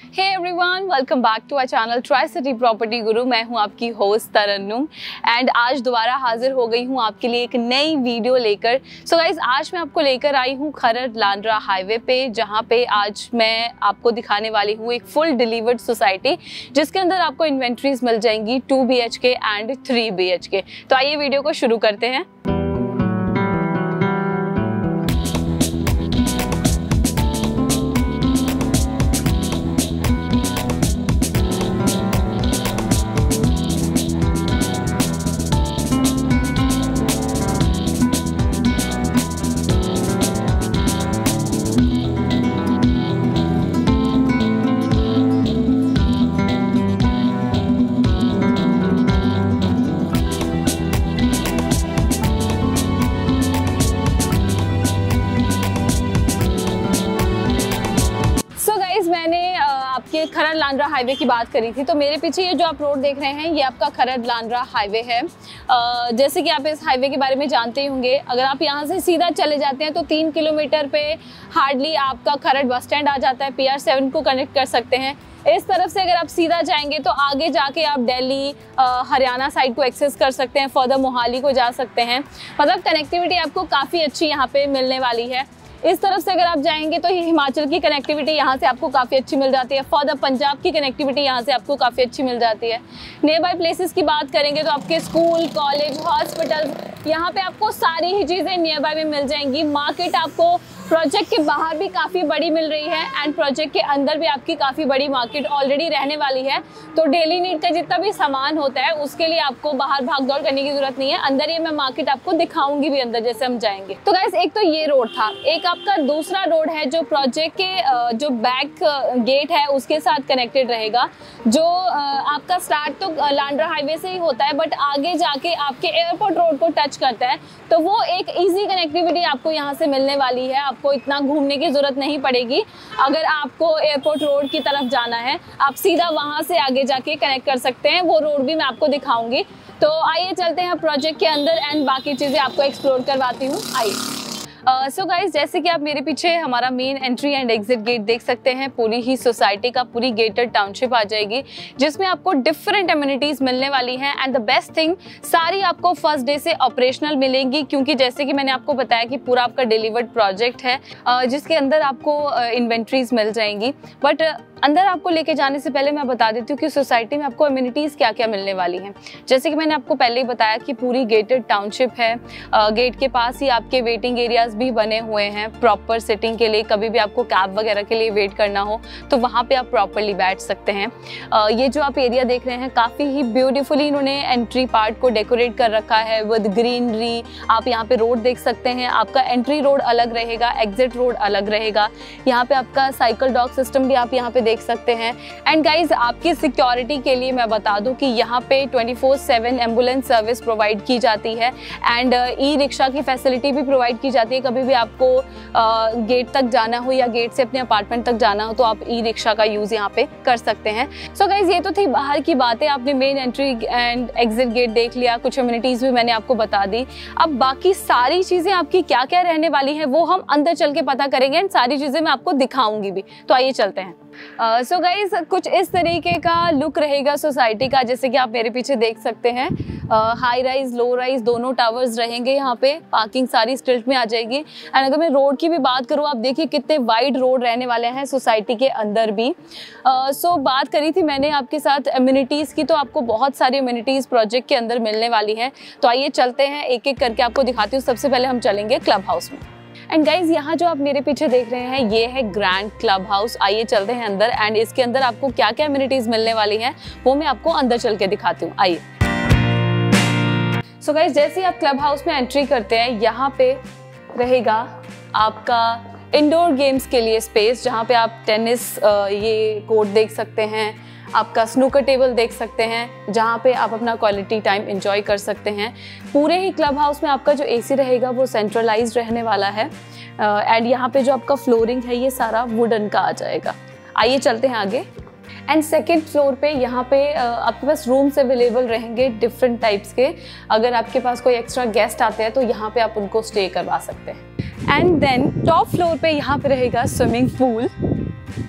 Hey everyone, welcome back to our channel Tri City Property Guru. मैं हूं आपकी host Tarannum and आज दोबारा हाजिर हो गई हूं आपके लिए एक नई वीडियो लेकर। सो गाइज, आज मैं आपको लेकर आई हूं खरड़ लांडरा हाईवे पे, जहां पे आज मैं आपको दिखाने वाली हूं एक फुल डिलीवर्ड सोसाइटी जिसके अंदर आपको इन्वेंट्रीज मिल जाएंगी 2 BHK एंड 3 BHK। तो आइए वीडियो को शुरू करते हैं। आपके खरड़ लांडरा हाईवे की बात करी थी, तो मेरे पीछे ये जो आप रोड देख रहे हैं ये आपका खरड़ लांडरा हाईवे है। जैसे कि आप इस हाईवे के बारे में जानते ही होंगे, अगर आप यहाँ से सीधा चले जाते हैं तो 3 किलोमीटर पे हार्डली आपका खरड़ बस स्टैंड आ जाता है। PR7 को कनेक्ट कर सकते हैं। इस तरफ से अगर आप सीधा जाएंगे तो आगे जाके आप दिल्ली हरियाणा साइड को एक्सेस कर सकते हैं, फर्दर मोहाली को जा सकते हैं। मतलब कनेक्टिविटी आपको काफ़ी अच्छी यहाँ पे मिलने वाली है। इस तरफ से अगर आप जाएंगे तो हिमाचल की कनेक्टिविटी यहाँ से आपको काफ़ी अच्छी मिल जाती है, फर्दर पंजाब की कनेक्टिविटी यहाँ से आपको काफ़ी अच्छी मिल जाती है। नियर बाय प्लेसेस की बात करेंगे तो आपके स्कूल, कॉलेज, हॉस्पिटल, यहाँ पे आपको सारी ही चीज़ें नियर बाय में मिल जाएंगी। मार्केट आपको प्रोजेक्ट के बाहर भी काफ़ी बड़ी मिल रही है एंड प्रोजेक्ट के अंदर भी आपकी काफ़ी बड़ी मार्केट ऑलरेडी रहने वाली है। तो डेली नीड का जितना भी सामान होता है उसके लिए आपको बाहर भाग दौड़ करने की जरूरत नहीं है। अंदर ये मैं मार्केट आपको दिखाऊंगी भी अंदर जैसे हम जाएंगे। तो गाइस, एक तो ये रोड था, एक आपका दूसरा रोड है जो प्रोजेक्ट के जो बैक गेट है उसके साथ कनेक्टेड रहेगा, जो आपका स्टार्ट तो लांडरा हाईवे से ही होता है बट आगे जाके आपके एयरपोर्ट रोड को टच करता है। तो वो एक ईजी कनेक्टिविटी आपको यहाँ से मिलने वाली है। आपको इतना घूमने की जरूरत नहीं पड़ेगी। अगर आपको एयरपोर्ट रोड की तरफ जाना है, आप सीधा वहाँ से आगे जाके कनेक्ट कर सकते हैं। वो रोड भी मैं आपको दिखाऊंगी। तो आइए चलते हैं प्रोजेक्ट के अंदर एंड बाकी चीज़ें आपको एक्सप्लोर करवाती हूँ। आइए। सो गाइज, जैसे कि आप मेरे पीछे हमारा main entry and exit gate देख सकते हैं। पूरी ही सोसाइटी का पूरी गेटेड टाउनशिप आ जाएगी जिसमें आपको डिफरेंट एमिनिटीज़ मिलने वाली हैं एंड द बेस्ट थिंग, सारी आपको फर्स्ट डे से ऑपरेशनल मिलेंगी, क्योंकि जैसे कि मैंने आपको बताया कि पूरा आपका डिलीवर्ड प्रोजेक्ट है जिसके अंदर आपको इन्वेंट्रीज मिल जाएंगी। बट अंदर आपको लेके जाने से पहले मैं बता देती हूँ कि सोसाइटी में आपको एमिनिटीज़ क्या क्या मिलने वाली हैं। जैसे कि मैंने आपको पहले ही बताया कि पूरी गेटेड टाउनशिप है। गेट के पास ही आपके वेटिंग एरियाज भी बने हुए हैं प्रॉपर सिटिंग के लिए। कभी भी आपको कैब वगैरह के लिए वेट करना हो तो वहाँ पे आप प्रॉपरली बैठ सकते हैं। ये जो आप एरिया देख रहे हैं, काफ़ी ही ब्यूटीफुली इन्होंने एंट्री पार्ट को डेकोरेट कर रखा है विद ग्रीनरी। आप यहाँ पे रोड देख सकते हैं। आपका एंट्री रोड अलग रहेगा, एग्जिट रोड अलग रहेगा। यहाँ पे आपका साइकिल डॉग सिस्टम भी आप यहाँ पे देख सकते हैं। एंड गाइज, आपकी सिक्योरिटी के लिए मैं बता दूं कि यहाँ पे 24/7 एम्बुलेंस सर्विस प्रोवाइड की जाती है एंड ई रिक्शा की फैसिलिटी भी प्रोवाइड की जाती है। कभी भी आपको गेट तक जाना हो या गेट से अपने अपार्टमेंट तक जाना हो तो आप ई रिक्शा का यूज यहाँ पे कर सकते हैं। सो गाइज, ये तो थी बाहर की बातें। आपने main entry and exit gate देख लिया, कुछ एमिनिटीज भी मैंने आपको बता दी। अब बाकी सारी चीजें आपकी क्या क्या रहने वाली है वो हम अंदर चल के पता करेंगे एंड सारी चीजें मैं आपको दिखाऊंगी भी। तो आइए चलते हैं। सो गाइज, कुछ इस तरीके का लुक रहेगा सोसाइटी का, जैसे कि आप मेरे पीछे देख सकते हैं। हाई राइज, लो राइज दोनों टावर्स रहेंगे यहाँ पे। पार्किंग सारी स्ट्रीट में आ जाएगी। एंड अगर मैं रोड की भी बात करूँ, आप देखिए कितने वाइड रोड रहने वाले हैं सोसाइटी के अंदर भी। सो बात करी थी मैंने आपके साथ एमिनिटीज़ की, तो आपको बहुत सारी एमिनिटीज़ प्रोजेक्ट के अंदर मिलने वाली है। तो आइए चलते हैं, एक एक करके आपको दिखाती हूँ। सबसे पहले हम चलेंगे क्लब हाउस में। एंड गाइज, यहाँ जो आप मेरे पीछे देख रहे हैं ये है ग्रैंड क्लब हाउस। आइए चलते हैं अंदर एंड इसके अंदर आपको क्या क्या एमिनिटीज मिलने वाली हैं वो मैं आपको अंदर चल के दिखाती हूँ। आइए। सो गाइज, जैसे ही आप क्लब हाउस में एंट्री करते हैं, यहाँ पे रहेगा आपका इंडोर गेम्स के लिए स्पेस, जहाँ पे आप टेनिस ये कोर्ट देख सकते हैं, आपका स्नूकर टेबल देख सकते हैं, जहाँ पे आप अपना क्वालिटी टाइम एंजॉय कर सकते हैं। पूरे ही क्लब हाउस में आपका जो AC रहेगा वो सेंट्रलाइज्ड रहने वाला है एंड यहाँ पे जो आपका फ्लोरिंग है ये सारा वुडन का आ जाएगा। आइए चलते हैं आगे। एंड सेकेंड फ्लोर पे यहाँ पे आपके पास रूम्स अवेलेबल रहेंगे डिफरेंट टाइप्स के। अगर आपके पास कोई एक्स्ट्रा गेस्ट आते हैं तो यहाँ पे आप उनको स्टे करवा सकते हैं। एंड देन टॉप फ्लोर पे यहाँ पे रहेगा स्विमिंग पूल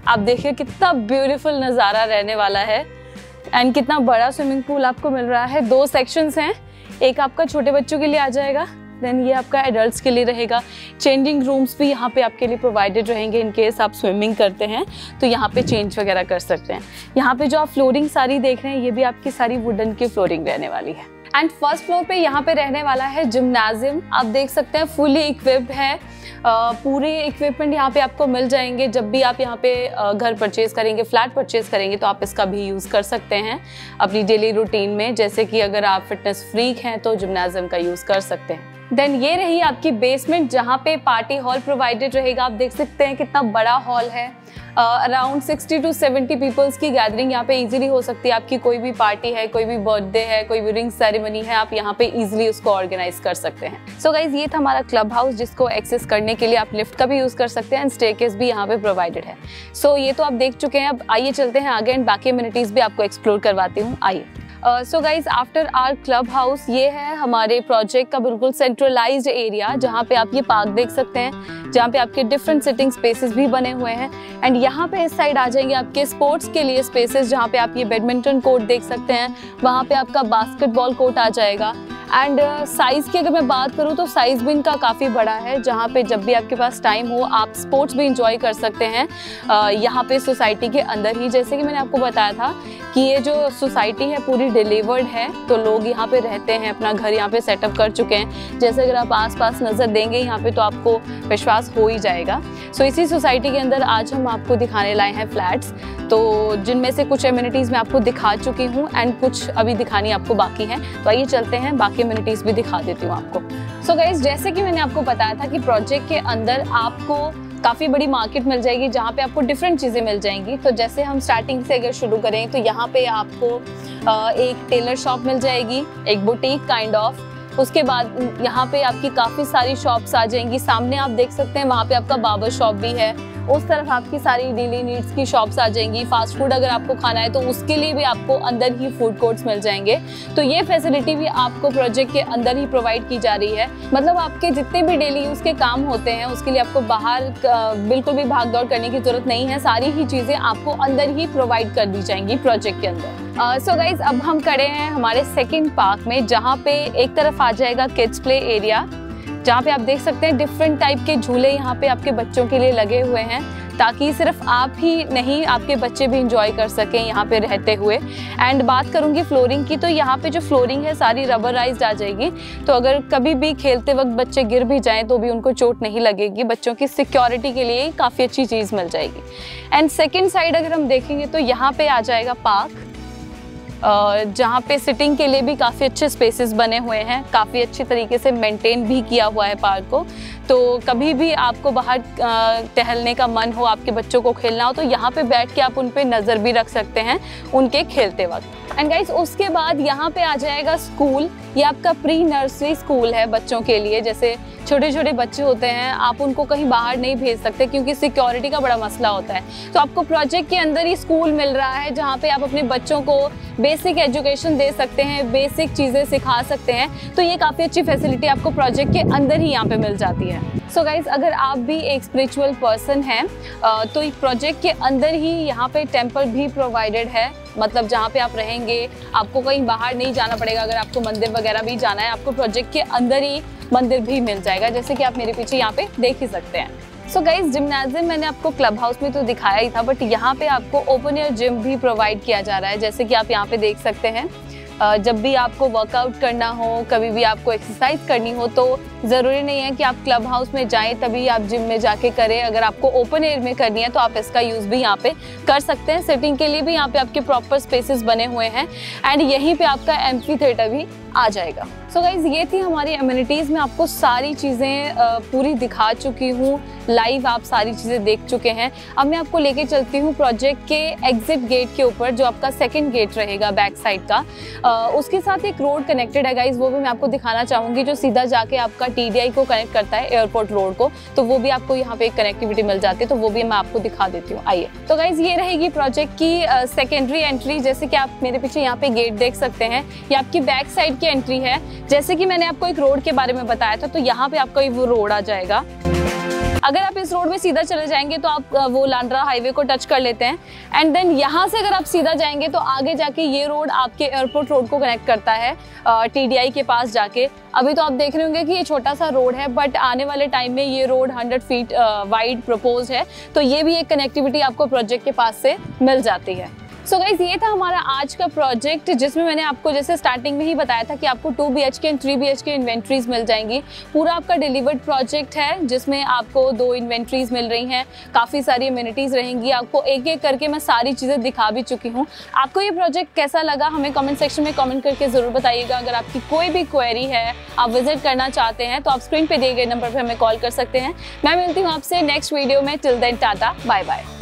आप देखिए कितना ब्यूटीफुल नज़ारा रहने वाला है एंड कितना बड़ा स्विमिंग पूल आपको मिल रहा है। 2 सेक्शंस हैं, एक आपका छोटे बच्चों के लिए आ जाएगा, देन ये आपका एडल्ट्स के लिए रहेगा। चेंजिंग रूम्स भी यहाँ पे आपके लिए प्रोवाइडेड रहेंगे इन केस आप स्विमिंग करते हैं तो यहाँ पे चेंज वगैरह कर सकते हैं। यहाँ पे जो आप फ्लोरिंग सारी देख रहे हैं ये भी आपकी सारी वुडन की फ्लोरिंग रहने वाली है। एंड फर्स्ट फ्लोर पे यहाँ पे रहने वाला है जिम्नाजियम। आप देख सकते हैं फुली इक्विप्ड है, पूरे इक्विपमेंट यहाँ पे आपको मिल जाएंगे। जब भी आप यहाँ पे घर परचेज करेंगे, फ्लैट परचेज करेंगे तो आप इसका भी यूज़ कर सकते हैं अपनी डेली रूटीन में। जैसे कि अगर आप फिटनेस फ्रीक हैं तो जिम्नाजियम का यूज़ कर सकते हैं। देन ये रही आपकी बेसमेंट जहाँ पे पार्टी हॉल प्रोवाइडेड रहेगा। आप देख सकते हैं कितना बड़ा हॉल है। अराउंड 60 to 70 पीपल्स की गैदरिंग यहाँ पे इजीली हो सकती है। आपकी कोई भी पार्टी है, कोई भी बर्थडे है, कोई भी रिंग सेरेमनी है, आप यहाँ पे इजीली उसको ऑर्गेनाइज कर सकते हैं। सो गाइज ये था हमारा क्लब हाउस जिसको एक्सेस करने के लिए आप लिफ्ट का भी यूज़ कर सकते हैं एंड स्टेयरकेस भी यहाँ पे प्रोवाइडेड है। सो ये तो आप देख चुके हैं, अब आइए चलते हैं आगे एंड बाकी एमिनिटीज़ भी आपको एक्सप्लोर करवाती हूँ। आइए। So guys after our club house ये है हमारे प्रोजेक्ट का बिल्कुल सेंट्रलाइज्ड एरिया जहाँ पे आप ये पार्क देख सकते हैं, जहाँ पे आपके डिफरेंट सिटिंग स्पेसेस भी बने हुए हैं। एंड यहाँ पे इस साइड आ जाएंगे आपके स्पोर्ट्स के लिए स्पेसेस जहाँ पे आप ये बैडमिंटन कोर्ट देख सकते हैं, वहाँ पे आपका बास्केटबॉल कोर्ट आ जाएगा। एंड साइज़ की अगर मैं बात करूँ तो साइज़ भी इनका काफ़ी बड़ा है, जहाँ पे जब भी आपके पास टाइम हो आप स्पोर्ट्स भी इंजॉय कर सकते हैं यहाँ पे सोसाइटी के अंदर ही। जैसे कि मैंने आपको बताया था कि ये जो सोसाइटी है पूरी डिलीवर्ड है, तो लोग यहाँ पे रहते हैं, अपना घर यहाँ पे सेटअप कर चुके हैं। जैसे अगर आप आसपास नज़र देंगे यहाँ पे तो आपको विश्वास हो ही जाएगा। सो इसी सोसाइटी के अंदर आज हम आपको दिखाने लाए हैं फ्लैट्स, तो जिनमें से कुछ एमिनिटीज़ मैं आपको दिखा चुकी हूँ एंड कुछ अभी दिखानी आपको बाकी है। तो आइए चलते हैं, बाकी एमिनिटीज़ भी दिखा देती हूँ आपको। सो गाइज जैसे कि मैंने आपको बताया था कि प्रोजेक्ट के अंदर आपको काफ़ी बड़ी मार्केट मिल जाएगी जहाँ पे आपको डिफरेंट चीज़ें मिल जाएंगी। तो जैसे हम स्टार्टिंग से अगर शुरू करें तो यहाँ पे आपको एक टेलर शॉप मिल जाएगी, एक बुटीक काइंड ऑफ। उसके बाद यहाँ पे आपकी काफ़ी सारी शॉप्स आ जाएंगी। सामने आप देख सकते हैं वहाँ पे आपका बार्बर शॉप भी है। उस तरफ आपकी सारी डेली नीड्स की शॉप्स आ जाएंगी। फास्ट फूड अगर आपको खाना है तो उसके लिए भी आपको अंदर ही फूड कोर्ट्स मिल जाएंगे। तो ये फैसिलिटी भी आपको प्रोजेक्ट के अंदर ही प्रोवाइड की जा रही है। मतलब आपके जितने भी डेली यूज़ के काम होते हैं उसके लिए आपको बाहर बिल्कुल भी भाग दौड़ करने की ज़रूरत नहीं है। सारी ही चीज़ें आपको अंदर ही प्रोवाइड कर दी जाएंगी प्रोजेक्ट के अंदर। सो गाइज अब हम खड़े हैं हमारे सेकेंड पार्क में, जहाँ पे एक तरफ आ जाएगा किड्स प्ले एरिया, जहाँ पे आप देख सकते हैं डिफरेंट टाइप के झूले यहाँ पे आपके बच्चों के लिए लगे हुए हैं, ताकि सिर्फ आप ही नहीं आपके बच्चे भी इंजॉय कर सकें यहाँ पे रहते हुए। एंड बात करूँगी फ्लोरिंग की, तो यहाँ पे जो फ्लोरिंग है सारी रबराइज्ड आ जाएगी, तो अगर कभी भी खेलते वक्त बच्चे गिर भी जाएं तो भी उनको चोट नहीं लगेगी। बच्चों की सिक्योरिटी के लिए काफ़ी अच्छी चीज़ मिल जाएगी। एंड सेकेंड साइड अगर हम देखेंगे तो यहाँ पे आ जाएगा पार्क, जहाँ पे सिटिंग के लिए भी काफ़ी अच्छे स्पेसेस बने हुए हैं। काफ़ी अच्छी तरीके से मेंटेन भी किया हुआ है पार्क को। तो कभी भी आपको बाहर टहलने का मन हो, आपके बच्चों को खेलना हो, तो यहाँ पे बैठ के आप उन पे नज़र भी रख सकते हैं उनके खेलते वक्त। एंड गाइस उसके बाद यहाँ पे आ जाएगा स्कूल। ये आपका प्री नर्सरी स्कूल है बच्चों के लिए। जैसे छोटे छोटे बच्चे होते हैं, आप उनको कहीं बाहर नहीं भेज सकते क्योंकि सिक्योरिटी का बड़ा मसला होता है, तो आपको प्रोजेक्ट के अंदर ही स्कूल मिल रहा है जहाँ पे आप अपने बच्चों को बेसिक एजुकेशन दे सकते हैं, बेसिक चीज़ें सिखा सकते हैं। तो ये काफ़ी अच्छी फैसिलिटी आपको प्रोजेक्ट के अंदर ही यहाँ पे मिल जाती है। सो गाइज अगर आप भी एक स्पिरिचुअल पर्सन हैं तो इस प्रोजेक्ट के अंदर ही यहाँ पे टेम्पल भी प्रोवाइडेड है। मतलब जहाँ पे आप रहेंगे आपको कहीं बाहर नहीं जाना पड़ेगा। अगर आपको मंदिर वगैरह भी जाना है, आपको प्रोजेक्ट के अंदर ही मंदिर भी मिल जाएगा, जैसे कि आप मेरे पीछे यहाँ पे देख ही सकते हैं। सो गाइज जिम्नाजियम मैंने आपको क्लब हाउस में तो दिखाया ही था, बट यहाँ पे आपको ओपन एयर जिम भी प्रोवाइड किया जा रहा है। जैसे कि आप यहाँ पे देख सकते हैं, जब भी आपको वर्कआउट करना हो, कभी भी आपको एक्सरसाइज करनी हो, तो ज़रूरी नहीं है कि आप क्लब हाउस में जाएं तभी आप जिम में जाके करें। अगर आपको ओपन एयर में करनी है तो आप इसका यूज़ भी यहाँ पे कर सकते हैं। सिटिंग के लिए भी यहाँ पे आपके प्रॉपर स्पेसेस बने हुए हैं एंड यहीं पे आपका एम्फी थिएटर भी आ जाएगा। सो गाइज ये थी हमारी एमिनिटीज़। मैं आपको सारी चीज़ें पूरी दिखा चुकी हूँ, लाइव आप सारी चीज़ें देख चुके हैं। अब मैं आपको लेके चलती हूँ प्रोजेक्ट के एग्जिट गेट के ऊपर, जो आपका सेकंड गेट रहेगा बैक साइड का। उसके साथ एक रोड कनेक्टेड है गाइज, वो भी मैं आपको दिखाना चाहूँगी, जो सीधा जाके आपका TDI को कनेक्ट करता है, एयरपोर्ट रोड को। तो वो भी आपको यहाँ पे एक कनेक्टिविटी मिल जाती है, तो वो भी मैं आपको दिखा देती हूँ। आइए। तो गाइज ये रहेगी प्रोजेक्ट की सेकेंडरी एंट्री। जैसे कि आप मेरे पीछे यहाँ पे गेट देख सकते हैं, ये आपकी बैक साइड की एंट्री है। जैसे कि मैंने आपको एक रोड के बारे में बताया था, तो यहाँ पे आपका वो रोड आ जाएगा। अगर आप इस रोड में सीधा चले जाएंगे तो आप वो लांड्रा हाईवे को टच कर लेते हैं एंड देन यहाँ से अगर आप सीधा जाएंगे तो आगे जाके ये रोड आपके एयरपोर्ट रोड को कनेक्ट करता है TDI के पास जाके। अभी तो आप देख रहे होंगे कि ये छोटा सा रोड है, बट आने वाले टाइम में ये रोड 100 फीट वाइड प्रपोज है, तो ये भी एक कनेक्टिविटी आपको प्रोजेक्ट के पास से मिल जाती है। सो गाइस, ये था हमारा आज का प्रोजेक्ट, जिसमें मैंने आपको जैसे स्टार्टिंग में ही बताया था कि आपको 2 BHK एंड 3 BHK इन्वेंट्रीज मिल जाएंगी। पूरा आपका डिलीवर्ड प्रोजेक्ट है जिसमें आपको 2 इन्वेंट्रीज मिल रही हैं, काफ़ी सारी अम्यूनिटीज़ रहेंगी। आपको एक एक करके मैं सारी चीज़ें दिखा भी चुकी हूँ। आपको ये प्रोजेक्ट कैसा लगा हमें कमेंट सेक्शन में कमेंट करके ज़रूर बताइएगा। अगर आपकी कोई भी क्वेरी है, आप विजिट करना चाहते हैं, तो आप स्क्रीन पर दिए गए नंबर पर हमें कॉल कर सकते हैं। मैं मिलती हूँ आपसे नेक्स्ट वीडियो में। Till then tata, bye bye.